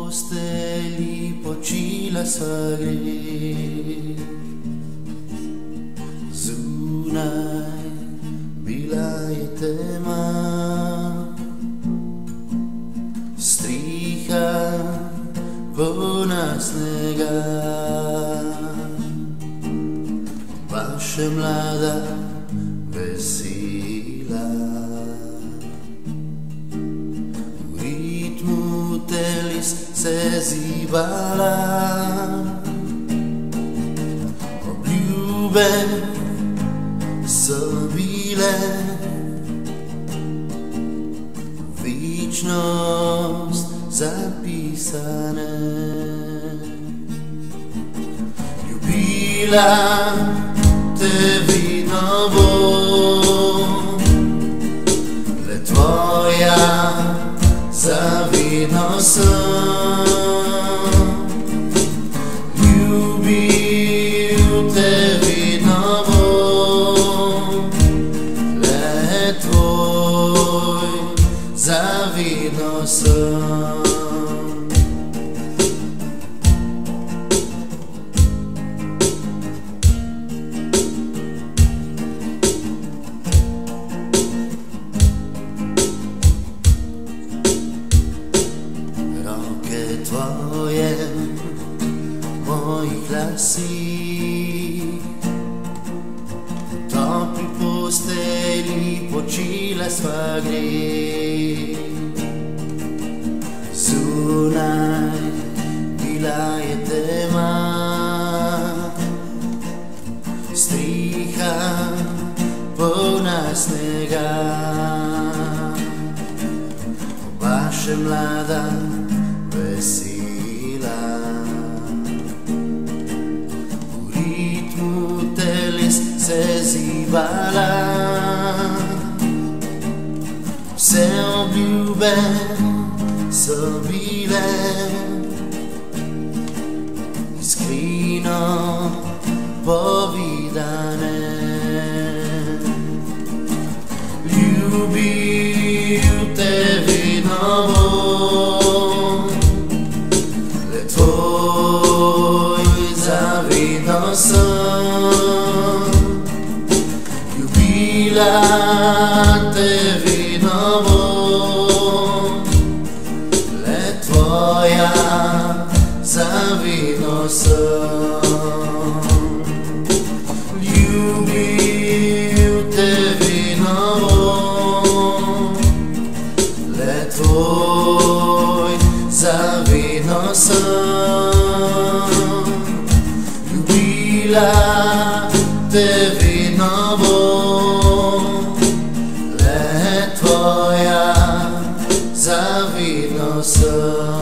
postelji počila sva gre. Zunaj bila je tema, striha polna snega, pa še mlada vesela. V ritmu teles se zibala, obljube so bile večnost zapisane. Ljubila te vedno bom, le tvoja zavedno sem. Ljubil te vedno bom, le tvoj zavedno sem. Roke tvoje, mojih laseh, v topli postelji počila sva gre. Zunaj bila je tema, striha polna snega, oba še mlada vesela. V ritmu teles se zibala, vse obljube so bile iskreno povedane. Ljubil te vedno bom, le tvoj zavedno sem. Ljubila te vedno bom, le tvoja zavedno sem. Ljubil te vedno bom, le tvoj zavedno sem. Ljubila te vedno bom, le tvoja zavedno sem.